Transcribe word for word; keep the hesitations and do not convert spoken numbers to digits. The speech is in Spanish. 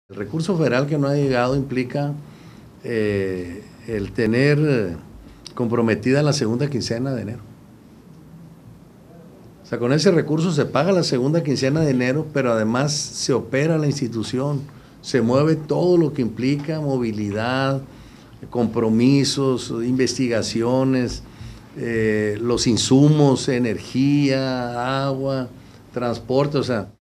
El recurso federal que no ha llegado implica eh, el tener comprometida la segunda quincena de enero. O sea, con ese recurso se paga la segunda quincena de enero, pero además se opera la institución, se mueve todo lo que implica movilidad, compromisos, investigaciones, eh, los insumos, energía, agua, transporte, o sea,